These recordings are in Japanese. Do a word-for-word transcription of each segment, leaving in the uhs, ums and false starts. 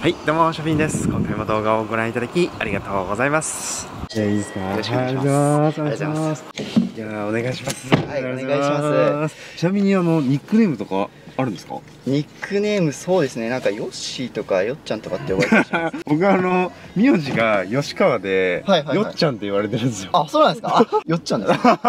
、どうもショピンです。今回も動画をご覧いただきありがとうございます。じゃあいいですか。よろしくお願いします。ありがとうございます。じゃあお願いします。 はい、お願いします。 ちなみにあのニックネームとかあるんですか？ ニックネームそうですね。なんかヨッシーとかヨッちゃんとかって呼ばれてるじゃないですか。 僕はあの名字が吉川で、はいはいはい、よっちゃんって言われてるんですよ。 あ、そうなんですか。よっちゃんですか。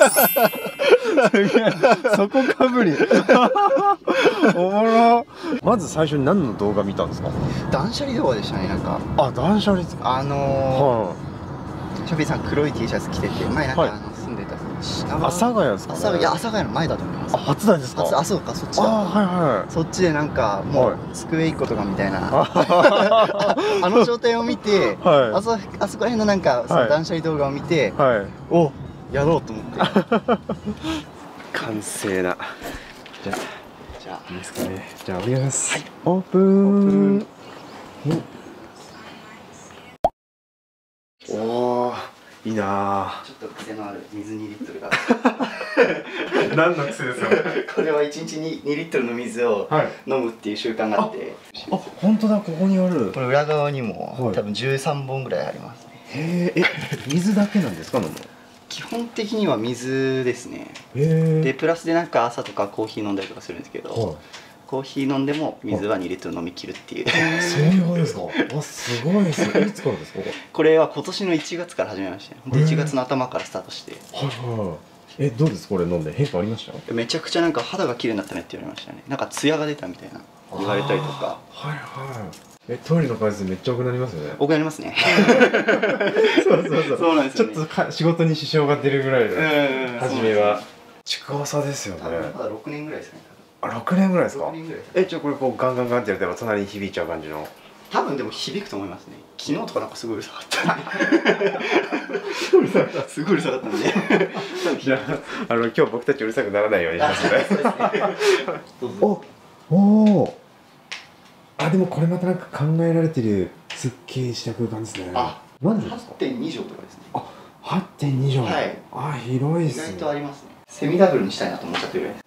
そこかぶり。おもろ。まず最初に何の動画見たんですか？ 断捨離動画でしたね。なんかあ、断捨離ですか。 あのー、ショピンさん黒い T シャツ着てて、前なんか、はい、あの住んでた阿佐ヶ谷ですかね。 いや、阿佐ヶ谷の前だと思います。 あ、初台ですか。 あ、そうか、そっちだ。 あ、はいはい。 そっちでなんかもう机一個とかみたいなあの状態を見て、あそあそこら辺のなんかその断捨離動画を見て、お、やろうと思って。 完成な。じゃあ、 じゃあいいですかね。じゃあお願いします。はい。オープン。おお、いいな。 ちょっと癖のある水にリットルが。 何の癖ですか？ これはいちにちににリットルの水を飲むっていう習慣があって。 あ、本当だ、ここにある。 これ裏側にも多分じゅうさんぼんぐらいありますね。 へえ、え、水だけなんですか、飲むの？ 基本的には水ですね。でプラスでなんか朝とかコーヒー飲んだりとかするんですけど、はい、コーヒー飲んでも水はにリットル飲み切るっていう。 そういうことですか。あ、すごいですね。いつからですか？ これは今年のいちがつから始めました。でいちがつの頭からスタートして。 はいはい。え、どうですこれ飲んで変化ありました？ めちゃくちゃなんか肌が綺麗になったねって言われましたね。なんかツヤが出たみたいな言われたりとか。 はいはい。え、トイレの回数めっちゃ多くなりますよね。 多くなりますね。 そうそうそう。 そうなんですよね。 ちょっとか仕事に支障が出るぐらいで、初めは。築浅ですよね。 まだろくねんぐらいですね。 あ、ろくねんぐらいですか。え、じゃあこれこうガンガンガンってやれば隣に響いちゃう感じの。 多分でも響くと思いますね。昨日とかなんかすごいうるさかった。すごいうるさかったんで。 じゃあ、あの今日僕たちうるさくならないようにしますね。お、お。あ、でもこれまたなんか考えられてるすっきりした空間ですね。あ、何ですか？はってんにじょうとかですね。あ、はってんにじょう。はい。あ、広いですね。 意外とありますね。セミダブルにしたいなと思っちゃってるぐらいです。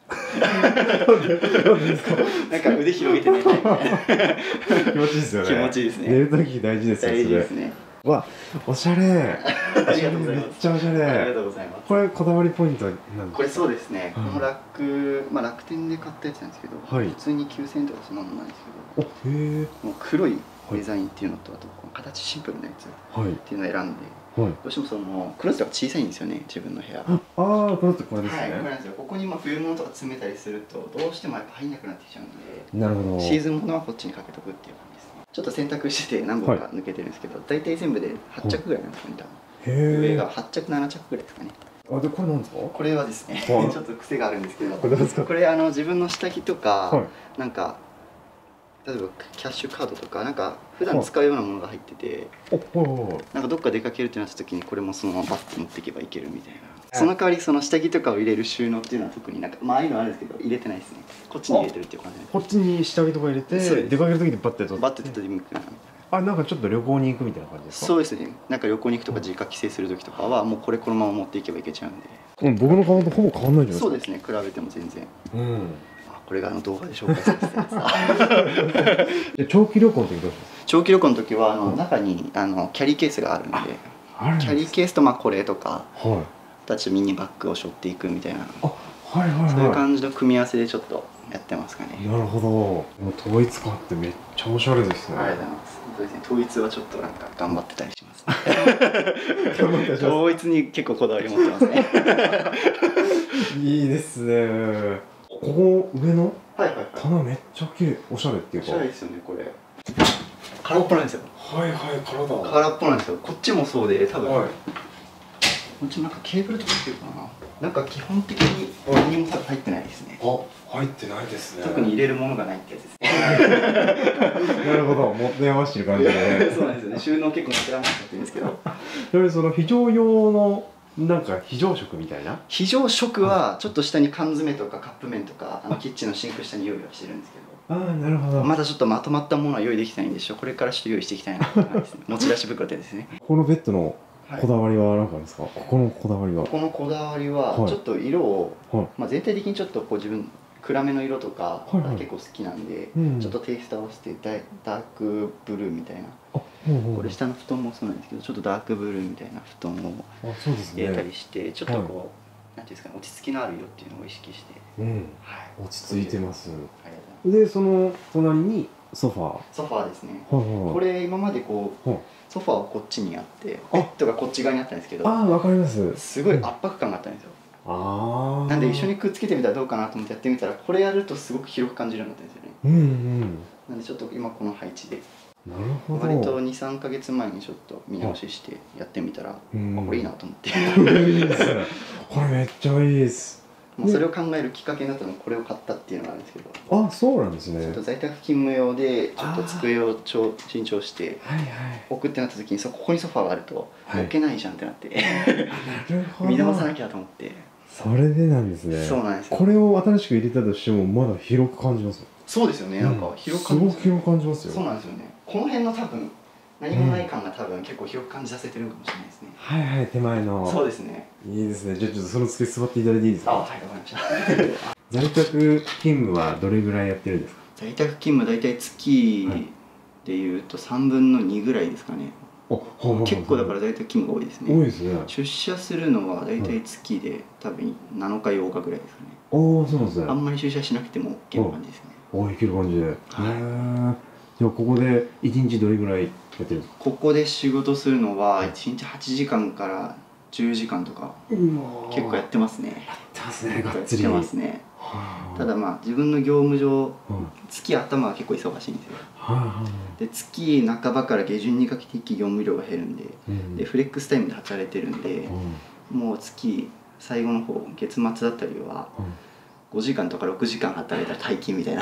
なんか腕広げて寝たいみたいな。 気持ちいいですよね。 気持ちいいですね。 寝る時大事ですよ。 大事ですね。 わ、おしゃれ。 ありがとうございます。 めっちゃおしゃれ。 ありがとうございます。 これこだわりポイントなんですか？ これそうですね。このラック、まあ楽天で買ったやつなんですけど、普通にきゅうせんえんとかそんなもんなんですけど、お、へえ。この黒いデザインっていうのとあとこの形シンプルなやつっていうのを選んで、どうしてもそのクローゼットが小さいんですよね、自分の部屋。ああ、クローゼットこれですね。はい、これなんですよ。ここにまあ冬物とか詰めたりするとどうしてもやっぱ入んなくなってきちゃうんで、なるほど。シーズン物はこっちにかけとくっていう感じですね。ちょっと洗濯してて何本か抜けてるんですけど、大体全部ではっちゃくぐらいなんですよね、多分。上がはっちゃくななちゃくぐらいですかね。あ、でこれなんですか？これはですね、ちょっと癖があるんですけど、これあの自分の下着とかなんか例えばキャッシュカードとかなんか普段使うようなものが入ってて、なんかどっか出かけるってなった時にこれもそのままバッて持っていけばいけるみたいな。その代わりその下着とかを入れる収納っていうのは特になんかまあああいうのあるんですけど入れてないですね。こっちに入れてるっていう感じで。こっちに下着とか入れて出かける時にバッて取ってバッて取ってみたいな。あ、なんかちょっと旅行に行くみたいな感じですか？そうですね。なんか旅行に行くとか実家帰省する時とかはもうこれこのまま持っていけばいけちゃうんで。 うん、僕の顔とほぼ変わんないじゃないですか。 そうですね。比べても全然。うん。これがあの動画で紹介されてたやつだ。 長期旅行の時どうします？長期旅行の時はあの中にあのキャリーケースがあるんで、キャリーケースとまあこれとか、たちミニバッグを背負っていくみたいな、そういう感じの組み合わせでちょっとやってますかね。 なるほど。もう統一感ってめっちゃおしゃれですね。 ありがとうございます。そうですね。統一はちょっとなんか頑張ってたりします。統一に結構こだわり持ってますね。 いいですね。ここ上の棚めっちゃ綺麗、おしゃれっていうか。 おしゃれですよねこれ。空っぽなんですよ。はいはい、空だ。空っぽなんですよ。こっちもそうで多分。こっちなんかケーブルとか入ってるかな。なんか基本的に何にも多分入ってないですね。 あ、入ってないですね。 特に入れるものがないってやつですね。 なるほど、持って合わせてる感じで。 そうなんですよね。収納結構持って合わせてるんですけど。 それその非常用のなんか非常食みたいな。 非常食はちょっと下に缶詰とかカップ麺とかあのキッチンのシンク下に用意はしてるんですけど。ああ、なるほど。まだちょっとまとまったものは用意できてないんでしょ。これからちょっと用意していきたいなって感じですね。持ち出し袋でですね。 このベッドのこだわりは何かあるんですか？ここのこだわりは。 ここのこだわりはちょっと色を、まあ全体的にちょっとこう自分暗めの色とか結構好きなんで、ちょっとテイスト合わせてダークブルーみたいな、これ下の布団もそうなんですけど、ちょっとダークブルーみたいな布団を入れたりして、ちょっとこうなんていうんですかね、落ち着きのある色っていうのを意識して、 落ち着いてます。でその隣にソファーソファーですね。これ今までこうソファーはこっちにあってベッドがこっち側にあったんですけど、 ああわかります。 すごい圧迫感があったんですよ。あなんで一緒にくっつけてみたらどうかなと思ってやってみたら、これやるとすごく広く感じるようになったんですよね。うんうん。なんでちょっと今この配置で、なるほど。割とにさんかげつまえにちょっと見直ししてやってみたら、あこれいいなと思って。いいですね。 これめっちゃいいです。 もうそれを考えるきっかけになったのがこれを買ったっていうのがあるんですけど。 あ、そうなんですね。 ちょっと在宅勤務用でちょっと机を新調して置くってなった時に、そここにソファーがあると置けないじゃんってなって、見直さなきゃと思って。 それでなんですね。 そうなんですよ。 これを新しく入れたとしてもまだ広く感じます。 そうですよね。なんか広く感じます。すごく広く感じますよ。 そうなんですよね。この辺の多分何もない感が多分結構広く感じさせてるかもしれないですね。 はいはい、手前の。 そうですね。 いいですね。じゃあちょっとその机座っていただいていいですか。 あ、はい、わかりました。 在宅勤務はどれぐらいやってるんですか。 在宅勤務大体月でいうとさんぶんのにぐらいですかね。結構だから在宅勤務が多いですね。 多いですね。 出社するのは大体月で多分なのかようかぐらいですかね。 おお、そうですね。 あんまり出社しなくても OK な感じですね。 おお、いける感じで。はい。じゃあここでいちにちどれぐらいやってるんですか。 ここで仕事するのはいちにちはちじかんからじゅうじかんとか結構やってますね。 やってますね。がっつり。 やってますね。ただまあ自分の業務上、月頭は結構忙しいんですよ。で月半ばから下旬にかけて一気に業務量が減るんで、でフレックスタイムで働いてるんで、もう月最後の方月末だったりはごじかんとかろくじかん働いたら退勤みたいな。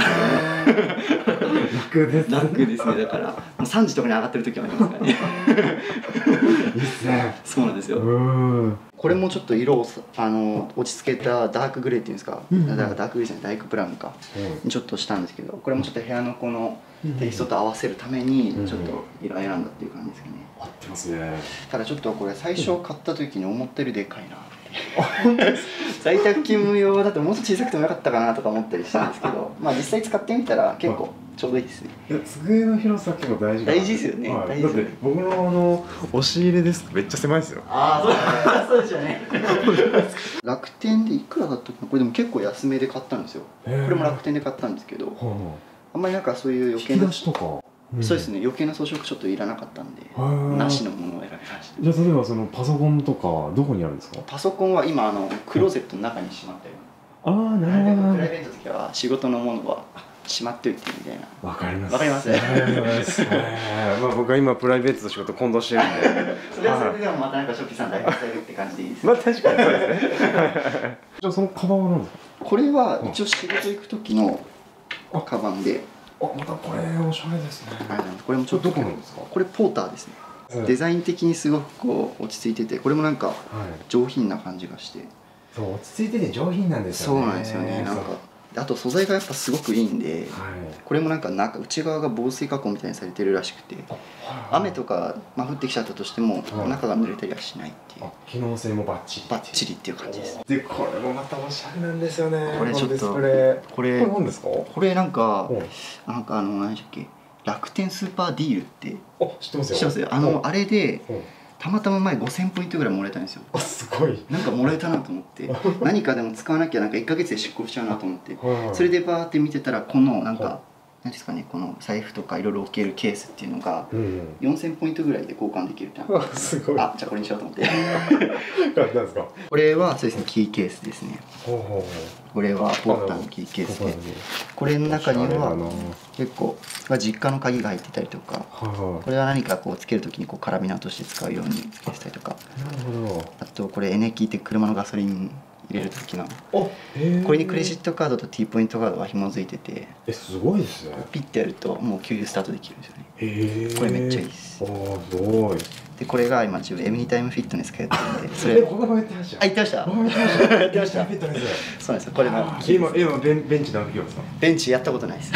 楽です。 楽ですね。だからもうさんじとかに上がってる時もありますからね。 いいっすね。 そうなんですよ。これもちょっと色をあの落ち着けたダークグレーっていうんですか、うん、だからダークグレーじゃないダークブラウンか、うん、ちょっとしたんですけど、これもちょっと部屋のこのテイストと合わせるためにちょっと色選んだっていう感じですかね。 合ってますね。 ただちょっとこれ最初買った時に思ったよりでかいなって在宅勤務用だともうちょっと小さくてもよかったかなとか思ったりしたんですけど、まあ実際使ってみたら結構ちょうどいいですね。 いや、机の広さ結構大事。 大事ですよね。 はい、だって僕のあの押し入れですめっちゃ狭いですよ。 ああ、そうですよね。楽天でいくらだったかな。これでも結構安めで買ったんですよ。これも楽天で買ったんですけど、あんまりなんかそういう余計な引き出しとか。 そうですね、余計な装飾ちょっといらなかったんで、なしのものを選びました。 じゃあ例えばそのパソコンとかどこにあるんですか。 パソコンは今あのクローゼットの中にしまってる。 ああ、なるほど。 プライベートの時は仕事のものはしまっておいてみたいな。 わかります。 わかります。 まあ僕は今プライベートと仕事混同してるんで。 それはそれででもまたなんかショッピーさん大活躍って感じでいいです。 まあ確かにそうですね。じゃあそのカバンは何ですか。 これは一応仕事行く時のカバンで。 あ、またこれおしゃれですね。 これもちょっとどこなんですか。これポーターですね。デザイン的にすごくこう落ち着いてて、これもなんか上品な感じがして。 そう落ち着いてて上品なんですよね。 そうなんですよね。なんかあと素材がやっぱすごくいいんで、これもなんか中内側が防水加工みたいにされてるらしくて、雨とかまあ降ってきちゃったとしても中が濡れたりはしないっていう。 機能性もバッチリ。 バッチリっていう感じです。 でこれもまたおしゃれなんですよね。 これちょっとこれこれ何ですか。 これなんかなんかあの何でしたっけ、楽天スーパーディールって。 あ、知ってますよ。 知ってますよ。あのあれで。たまたま前ごせんポイントぐらいもらえたんですよ。 あ、すごい。 なんかもらえたなと思って何かでも使わなきゃなんかいっかげつで失効しちゃうなと思って、それでバーって見てたらこのなんか何ですかね、この財布とかいろいろ置けるケースっていうのがよんせんポイントぐらいで交換できるってなって、 すごい。 あ、じゃあこれにしようと思って。 何ですか。 これはそうですね、キーケースですね。これはポーターのキーケースで、これの中には結構実家の鍵が入ってたりとか、これは何かこうつけるときにこうカラビナとして使うようにつけてたりとか、あとこれエネキーって車のガソリン入れる時のこれにクレジットカードと T ポイントカードが紐づいてて、 え、すごいですね。 ピッてやるともう給油スタートできるんですよね。へえ、これめっちゃいいです。 ああ、すごい。 でこれが今自分エミニタイムフィットネス通ってるんで、それ僕もやってました。 あ、言ってました。 やってました。 やってました。 フィットネス。 そうなんですよ。これの今今ベンベンチ何キロですか。 ベンチやったことないです。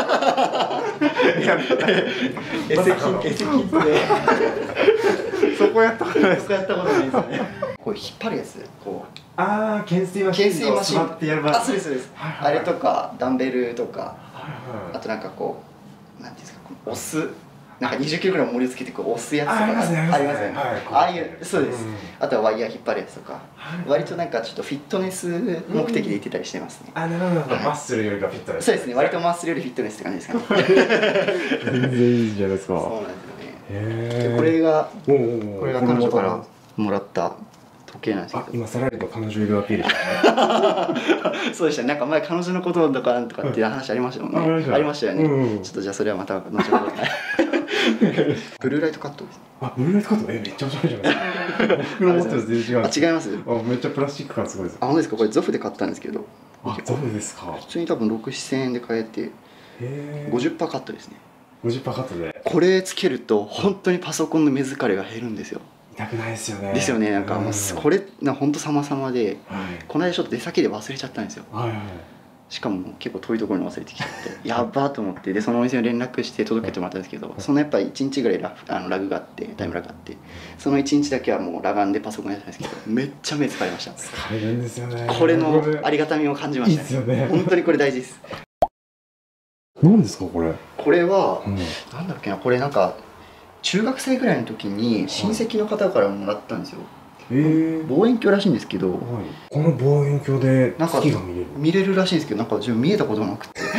エセキエセキってそこやったことないです。そこやったことないですよね。こう引っ張るやつ、こうああ、懸垂マシン。 懸垂マシンってやる。 あ、そうですそうです。あれとかダンベルとか、あとなんかこうなんていうんですか、押すなんかにじゅっキロぐらい重りをつけてこう押すやつとかありますね。ああいう、そうです。あとはワイヤー引っ張るやつとか、割となんかちょっとフィットネス目的で行ってたりしてますね。 あ、なるほど。マッスルよりかフィットネス。 そうですね。割とマッスルよりフィットネスって感じですかね。 全然いいじゃないですか。 そうなんですよね。へえ。これがこれが彼女からもらった時計なんですけど。 今さらりと彼女いるアピールしたね。そうでしたね。なんか前彼女のこととかなんとかっていう話ありましたもんね。ありましたよね。ちょっとじゃあそれはまた後ほど。ブルーライトカットです。 あ、ブルーライトカット、え、めっちゃおしゃれじゃないですか。僕の持ってる全然違う。 あ、違います。 あ、めっちゃプラスチック感すごいです。 あ、本当ですか。これゾフで買ったんですけど。 あ、ゾフですか。 普通に多分六、七千円で買えて。五十パーカットですね。 五十パーカットで。 これつけると本当にパソコンの目疲れが減るんですよ。 痛くないですよね。 ですよね。なんかもうこれな本当様々で、この間ちょっと出先で忘れちゃったんですよ。はいはい。しかも結構遠いところに忘れてきちゃってやばーと思って、でそのお店に連絡して届けてもらったんですけど、そのやっぱりいちにちぐらいラあのラグがあってタイムラグがあって、そのいちにちだけはもう裸眼でパソコンやってたんですけど、めっちゃ目疲れました。 疲れるんですよね。 これのありがたみを感じました。いいですよね。本当にこれ大事です。 何ですかこれ。 これは、うん、なんだっけな、これなんか中学生ぐらいの時に親戚の方からもらったんですよ。望遠鏡らしいんですけど、はい、 この望遠鏡で月が見れる見れるらしいんですけど、なんか自分見えたことなくて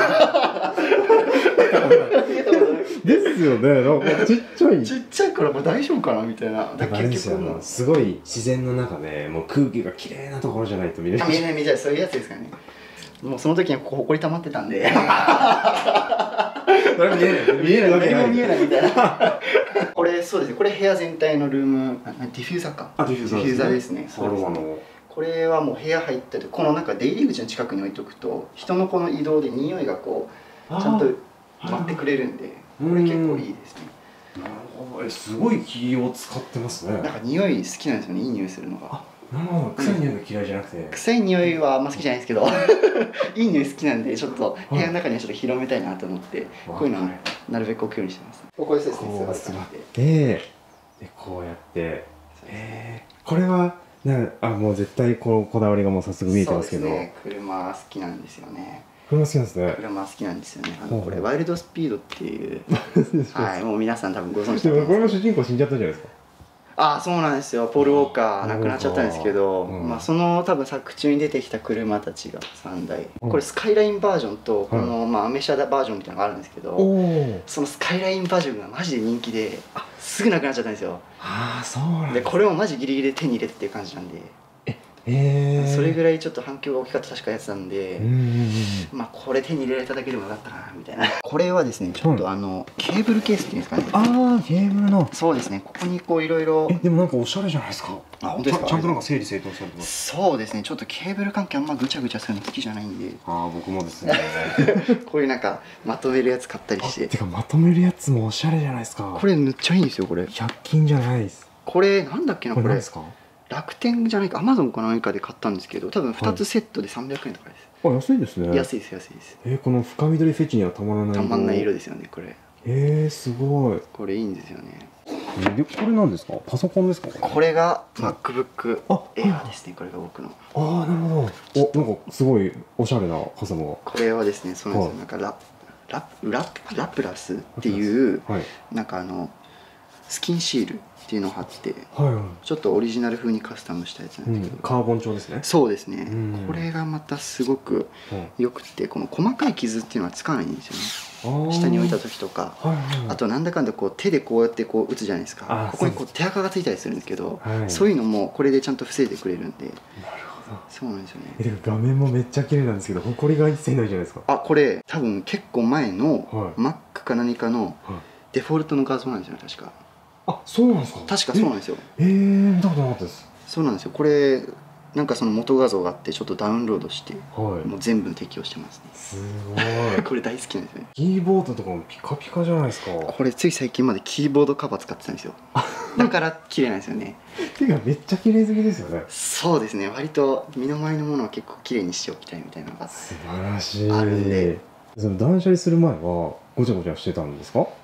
ですよね。なんかちっちゃいちっちゃいからこれ大丈夫かなみたいな。 だから結局すごい自然の中でもう空気がきれいなところじゃないと見れない。 見えない見えない、そういうやつですかね。もうその時にここほこり溜まってたんでそれ見えない見えない何も見えないみたいなこれそうですね、これ部屋全体のルームディフューザーか。 あ、ディフューザーディフューザーですね。 そうですね。 これはもう部屋入ったとこのなんか出入り口の近くに置いとくと人のこの移動で匂いがこうちゃんと待ってくれるんで、これ結構いいですね。 なるほど。すごい気を使ってますね。 なんか匂い好きなんですよね、いい匂いするのが。 なるほど。臭い匂いが嫌いじゃなくて。 臭い匂いはあんま好きじゃないですけどいい匂い好きなんで、ちょっと部屋の中にはちょっと広めたいなと思って、こういうのはなるべく置くようにしてます。ここですね、 座ってでこうやって、えー、これはなあ、もう絶対このこだわりがもう早速見えてますけど。 そうですね、車好きなんですよね。 車好きなんですね。 車好きなんですよね。あのこれワイルドスピードっていうはい、もう皆さん多分ご存知だと思います。 これも主人公死んじゃったじゃないですか。 ああ、そうなんですよ。ポール・ウォーカー亡くなっちゃったんですけど、うん、まあその多分作中に出てきた車たちがさんだい、うん、これスカイラインバージョンとこの、まあアメ車バージョンみたいなのがあるんですけど、そのスカイラインバージョンがマジで人気ですぐなくなっちゃったんですよ。 ああ、そうなんで、これもマジギリギリで手に入れてっていう感じなんで、 えー、 それぐらいちょっと反響が大きかった確かやつなんで、まあこれ手に入れられただけでもよかったかなみたいな。これはですね、ちょっとあのケーブルケースっていうんですかね。 ああ、ケーブルの。 そうですね、ここにこういろいろ。 え、でもなんかおしゃれじゃないですか。 あ、本当ですか。 ちゃんとなんか整理整頓されてます。 そうですね、ちょっとケーブル関係あんまぐちゃぐちゃするの好きじゃないんで。 ああ、僕もですねこういうなんかまとめるやつ買ったりして。 てかまとめるやつもおしゃれじゃないですか。 これめっちゃいいんですよ。これひゃく均じゃないです。 これなんだっけな、これ。 これ何ですか。 楽天じゃないか、アマゾンか何かで買ったんですけど、多分ふたつセットでさんびゃくえんとかです。 あ、安いですね。 安いです、安いです。 えー、この深緑フェチにはたまらない。 たまんない色ですよね、これ。 えー、すごい。 これいいんですよね。 で、これなんですか。パソコンですか。 これが MacBook Air ですね。これが僕の。 ああ、なるほど。お、なんかすごいおしゃれな傘が。 これはですね、そうなんですよ。なんかララララプラスっていう、なんかあのスキンシールっていうのを貼って、はいはい、ちょっとオリジナル風にカスタムしたやつなんですけど、 うん、カーボン調ですね。 そうですね、うん、これがまたすごくよくて、この細かい傷っていうのはつかないんですよね。下に置いた時とか、はいはい、あとなんだかんだこう手でこうやってこう打つじゃないですか。ここにこう手垢がついたりするんですけど、はい、そういうのもこれでちゃんと防いでくれるんで。なるほど。そうなんですよね。 え、画面もめっちゃ綺麗なんですけど、ホコリが一切ないじゃないですか。 あ、これ多分結構前の Mac か何かのデフォルトの画像なんですよね、確か。 あ、そうなんですか。 確かそうなんですよ。 ええー、見たことなかったです。 そうなんですよ。これなんかその元画像があって、ちょっとダウンロードして、はい、もう全部適用してますね。 すごい。 これ大好きなんですね。 キーボードとかもピカピカじゃないですか。 これつい最近までキーボードカバー使ってたんですよ。だから綺麗なんですよね。 てかめっちゃ綺麗好きですよね。 そうですね。割と身の回りのものは結構綺麗にしておきたいみたいなのが素晴らしい。あるんで。その断捨離する前はごちゃごちゃしてたんですか。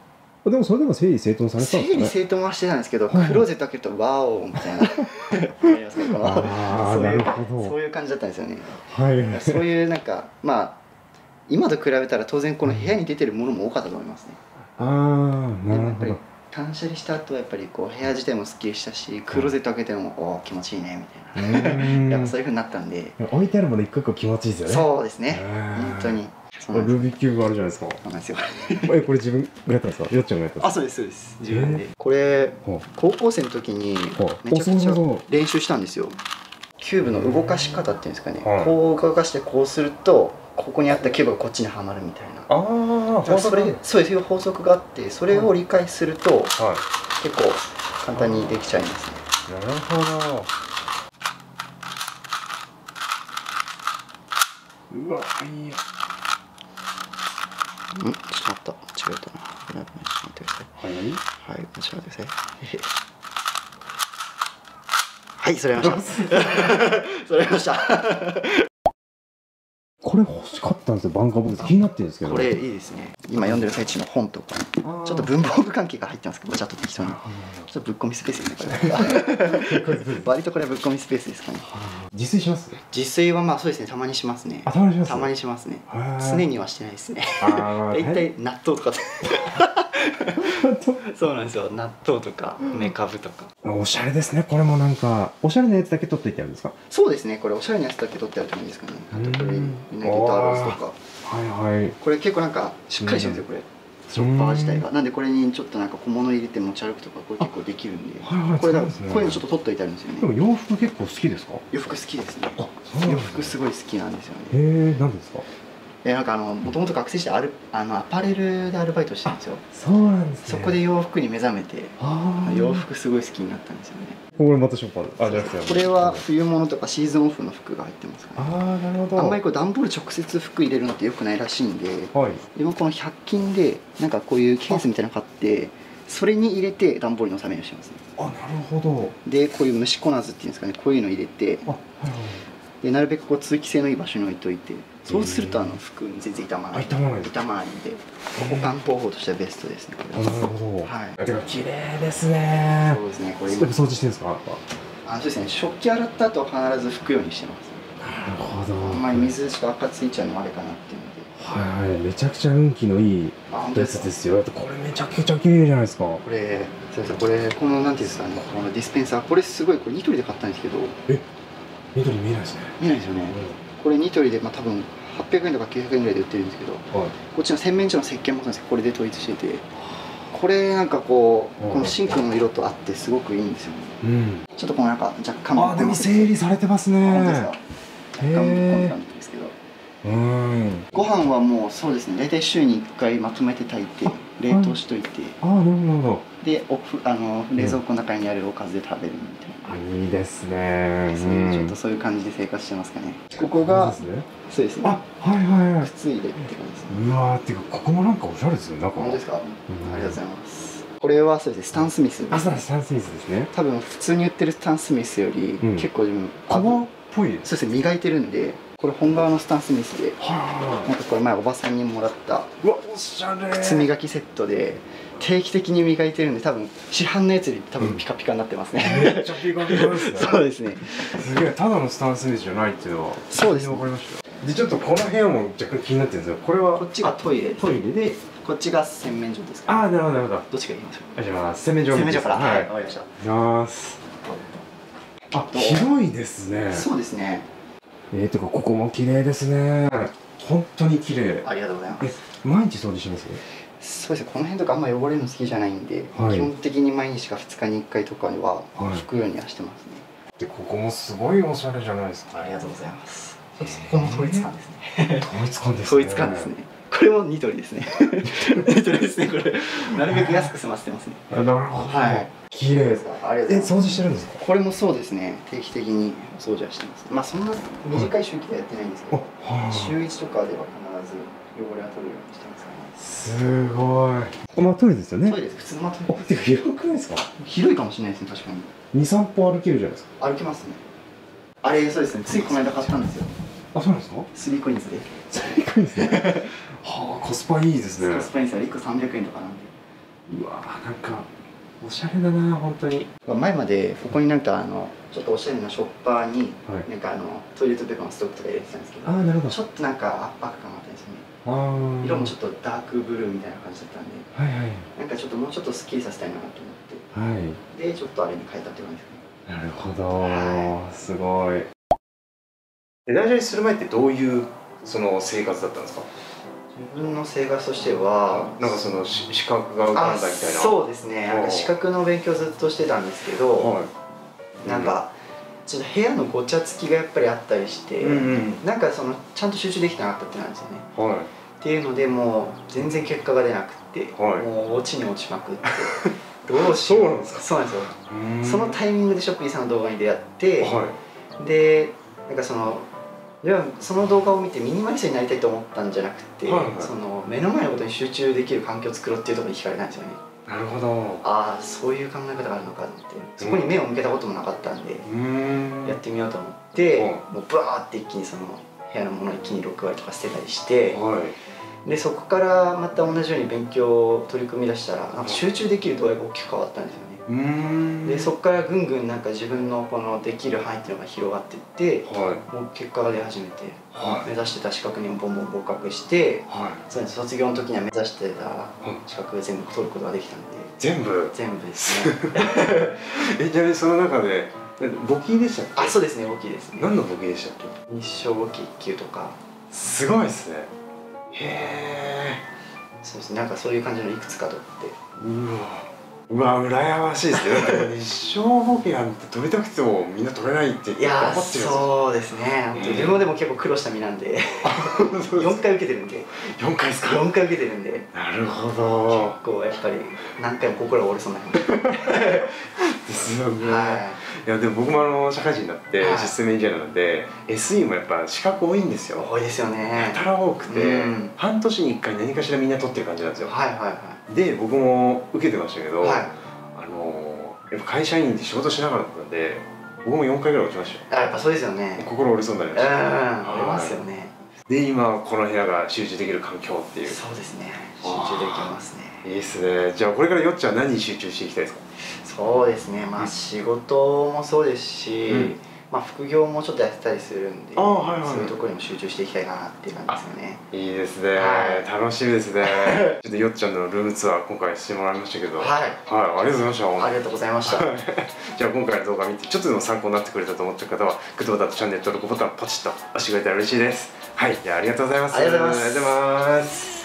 でもそれでも整理整頓されたんですかね。 整理整頓はしてたんですけど、クローゼット開けるとワオみたいなああ、なるほど、そういう感じだったんですよね。はい、そういうなんかまあ今と比べたら当然この部屋に出てるものも多かったと思いますね。ああ、なるほど。断捨離した後はやっぱりこう部屋自体もすっきりしたし、クローゼット開けてもお気持ちいいねみたいなやっぱそういうふうになったんで、 置いてあるもの一個一個気持ちいいですよね。 そうですね、本当に。 ルービックキューブあるじゃないですか。 そうなんですよえ、これ自分がやったんですか？よっちゃんがやったんですか？ あ、そうですそうです、自分で。これ高校生の時にめちゃくちゃ練習したんですよ。キューブの動かし方っていうんですかね、こう動かしてこうするとここにあったキューブがこっちにはまるみたいな。ああ、それそういう法則があって、それを理解すると結構簡単にできちゃいますね。 なるほど。うわ、いいよ。 うん、ちょっと待った、間違えたな。危ない危ない、ちょっと待ってください。はい、はい、間違えてください。はい、それました。それました。 これ欲しかったんですよ、バンカーボックス。気になってるんですけど。 これいいですね。今読んでる最中の本とか、ちょっと文房具関係が入ってますけど、ちょっと適当に。ちょっとぶっ込みスペースですね、これ。割とこれはぶっ込みスペースですかね。 自炊します？ 自炊はまあそうですね、たまにしますね。 あ、たまにします。 たまにしますね。常にはしてないですね。大体納豆とか。そうなんですよ、納豆とかメカブとか。 おしゃれですね。これもなんかおしゃれなやつだけ取っていってあるんですか？ そうですね、これおしゃれなやつだけ取ってあると思うんですかね。あとこれみんなギターローズとか。はいはい。これ結構なんかしっかりしてるんですよ、これ。ショッパー自体が。なんでこれにちょっとなんか小物入れて持ち歩くとか、これ結構できるんで。これだ、こういうのちょっと取っといてあるんですよね。 でも洋服結構好きですか？ 洋服好きですね。洋服すごい好きなんですよね。 へえ、なんですか？ え、なんかあのもともと学生時代あるあのアパレルでアルバイトしてるんですよ。 そうなんですね。 そこで洋服に目覚めて、洋服すごい好きになったんですよね。 これまたショッパー。あ、じゃなくてこれは冬物とかシーズンオフの服が入ってますから、ね。ああ、なるほど。あんまりこう段ボール直接服入れるのって良くないらしいんで、はい、今このひゃく均でなんかこういうケースみたいなの買って、それに入れて段ボールに収めるようにしてますね。 あ、なるほど。でこういう虫こなずっていうんですかね、こういうの入れて、あ、はいはい。でなるべくこう通気性のいい場所に置いといて、そうするとあの服に全然傷まない。傷まない。傷まないんで、保管方法としてはベストですね。これは。なるほど。はい。てか綺麗ですね。そうですね。これ今掃除してるんですか？あ、そうですね。食器洗った後は必ず拭くようにしてます。なるほど。あんまり水しか赤ついちゃうのもあれかなっていうので。はいはい。めちゃくちゃ運気のいいやつですよ。これめちゃくちゃ綺麗じゃないですか。これ、そうですね。これこのなんていうんですかね。このディスペンサー、これすごいこれニトリで買ったんですけど。え？ニトリ見えないですね。見えないですよね。これニトリでまあ多分はっぴゃくえんとかきゅうひゃくえんぐらいで売ってるんですけど、こっちの洗面所の石鹸もそうですけど、これで統一してて、これなんかこうこのシンクの色と合ってすごくいいんですよね。ちょっとこのなんか若干、あ、でも整理されてますね。本当ですか？若干ぶっ込んだんですけど、ご飯はもうそうですね、大体週にいっかいまとめて炊いて冷凍しといて、ああ、なるほど。でおふあの冷蔵庫の中にあるおかずで食べるみたいな。いいですね。ちょっとそういう感じで生活してますかね。ここがそうですね。あ、はいはいはい。靴入れって感じですね。うわー、っていうかここもなんかおしゃれですよ。なんか。本当ですか？ありがとうございます。これはそうですね、スタン・スミス。あ、そうです、スタン・スミスですね。多分普通に売ってるスタン・スミスより結構自分革っぽい。そうですね、磨いてるんで。これ本革のスタン・スミスで、なんかこれ前おばさんにもらった靴磨きセットで定期的に磨いてるんで、多分市販のやつより多分ピカピカになってますね。めっちゃピカピカですね。そうですね。すげえ、ただのスタン・スミスじゃないっていうのはそうですね、分かりました。でちょっとこの部屋も若干気になってるんですよ。これはこっちがトイレ、トイレでこっちが洗面所ですか。ああ、なるほどなるほど。どっちが言いましょう。じゃあ洗面所。洗面所から。はい、わかりました。いきます。あ、広いですね。そうですね。えー、とかここも綺麗ですね。本当に綺麗。ありがとうございます。毎日掃除します？そうですね。この辺とかあんま汚れるの好きじゃないんで、はい、基本的に毎日かふつかにいっかいとかには拭くようにはしてますね。はい、でここもすごいおしゃれじゃないですか。ありがとうございます。ここも統一感ですね。統一感ですね。統一感ですね。これもニトリですね。ニトリですね。これなるべく安く済ませてますね。なるほど。はい。綺麗ですか。ありがとうございます。え、掃除してるんですか。これもそうですね。定期的にお掃除はしてます。まあそんな短い周期ではやってないんですけど、週一とかでは必ず汚れは取るようにしてますかね。すごい。まあトイレですよね。トイレです。普通のトイレ。てか広くないですか。広いかもしれないですね。確かに。二三歩歩けるじゃないですか。歩けますね。あれそうですね。ついこの間買ったんですよ。あ、そうなんですか。スリーコインズで。スリーコインズで。はあ、コスパいいですね。コスパいいですよ。一個三百円とかなんで。 うわー、なんかおしゃれだな本当に。 前までここになんかあのちょっとおしゃれなショッパーに、はい、なんかあのトイレットペーパーのストックとか入れてたんですけど、あー、なるほど。ちょっとなんか圧迫感があったんですよね。あ、色もちょっとダークブルーみたいな感じだったんで、はいはい、なんかちょっともうちょっとスッキリさせたいなと思って、はい、でちょっとあれに変えたって感じですね。 なるほど、はい、すごい。断捨離する前ってどういうその生活だったんですか？ 自分の生活としてはなんかその資格が受かんだみたいな。 そうですね、なんか資格の勉強ずっとしてたんですけど、はい、なんかちょっと部屋のごちゃつきがやっぱりあったりして、うんうん、なんかそのちゃんと集中できてなかったってなんですよね、はい、っていうのでもう全然結果が出なくて、はい、もう落ちに落ちまくってどうしよう。そうなんですか？そうなんですよ。そのタイミングでショッピーさんの動画に出会って、はい、でなんかそのではその動画を見てミニマリストになりたいと思ったんじゃなくて、はいはい、その目の前のことに集中できる環境を作ろうっていうところに惹かれたんですよね。 なるほど。 ああ、そういう考え方があるのかって、そこに目を向けたこともなかったんで、うん、やってみようと思って、うん、もうブワーって一気にその部屋のものを一気にろくわりとか捨てたりして、はい、でそこからまた同じように勉強を取り組み出したらなんか集中できる度合いが大きく変わったんですよね。うーん、でそこからぐんぐんなんか自分のこのできる範囲っていうのが広がっていって、はい、もう結果が出始めて、はい、目指してた資格にもボンボン合格して、はい、そうです、卒業の時には目指してた資格全部取ることができたんで。 全部全部ですね。 え、じゃあその中で簿記でしたっけ？ あ、そうですね、簿記ですね。 何の簿記でしたっけ？ 日商簿記いっ級とか。 すごいですね。へえ。 そうですね、なんかそういう感じのいくつか取って。 うわ。うわ、羨ましいですね。だって日商簿記なんて取りたくてもみんな取れないって頑張ってるんですよ。 そうですね。自分もでも結構苦労した身なんでよんかい受けてるんで。 よんかいですか？ よんかい受けてるんで。 なるほど。 結構やっぱり何回も心が折れそうなですよね。はい、いやでも僕もあの社会人になってシステムエンジニアなので エスイー もやっぱ資格多いんですよ。 多いですよね。 やたら多くて、うん、半年にいっかい何かしらみんな取ってる感じなんですよ。 はいはいはい。で僕も受けてましたけど、はい、あのやっぱ会社員で仕事しながらだったんで僕もよんかいぐらい落ちましたよ。 あ、やっぱそうですよね。 心折れそうになりました。 うん、折れますよね。 で今この部屋が集中できる環境っていう。 そうですね、集中できますね。 いいですね。じゃあこれからよっちゃん何に集中していきたいですか？ そうですね、まあ仕事もそうですし、うん、まあ副業もちょっとやってたりするんで、はいはい、そういうところにも集中していきたいかなっていう感じですよね。 いいですね、はい、楽しみですね。ちょっとよっちゃんのルームツアー今回してもらいましたけど、はい、はい、ありがとうございました。 ありがとうございました。 じゃあ今回の動画見てちょっとでも参考になってくれたと思ってる方はグッドボタンとチャンネル登録ボタンポチッと押してくれたら嬉しいです。はい、じゃあありがとうございます。 ありがとうございます。